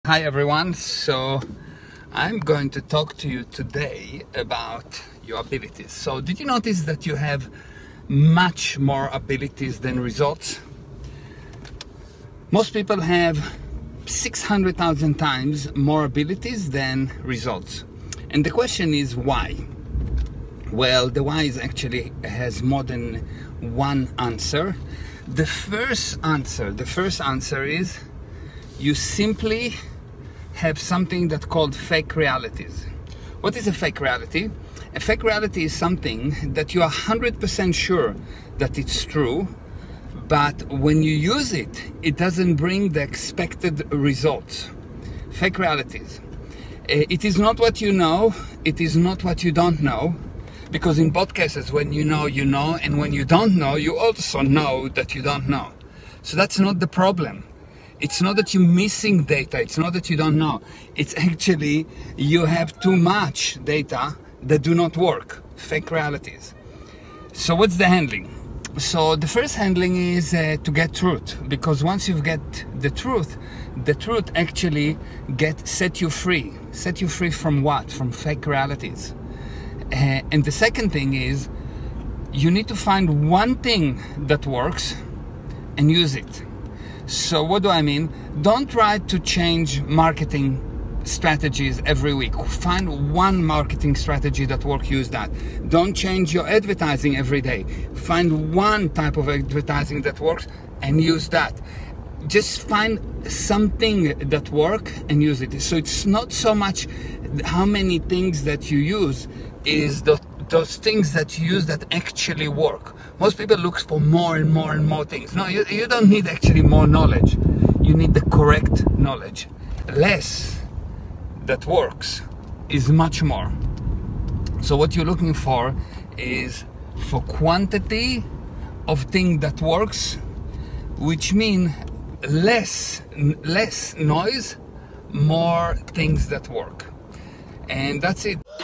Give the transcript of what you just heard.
Hi everyone, so I'm going to talk to you today about your abilities. So did you notice that you have much more abilities than results? Most people have 600,000 times more abilities than results. And the question is why? Well, the why is actually has more than one answer. The first answer is you simply have something that's called fake realities. What is a fake reality? A fake reality is something that you are 100% sure that it's true, but when you use it, it doesn't bring the expected results. Fake realities. It is not what you know, it is not what you don't know, because in both cases, when you know, and when you don't know, you also know that you don't know. So that's not the problem. It's not that you're missing data, it's not that you don't know. It's actually you have too much data that do not work, fake realities. So what's the handling? So the first handling is to get truth, because once you get the truth actually set you free. Set you free from what? From fake realities. And the second thing is you need to find one thing that works and use it. So what do I mean? Don't try to change marketing strategies every week. Find one marketing strategy that works, use that. Don't change your advertising every day. Find one type of advertising that works and use that. Just find something that works and use it. So it's not so much how many things that you use, is those things that you use that actually work. Most people look for more and more and more things. No, you don't need actually more knowledge. You need the correct knowledge. Less that works is much more. So what you're looking for is for quantity of thing that works, which mean less noise, more things that work. And that's it.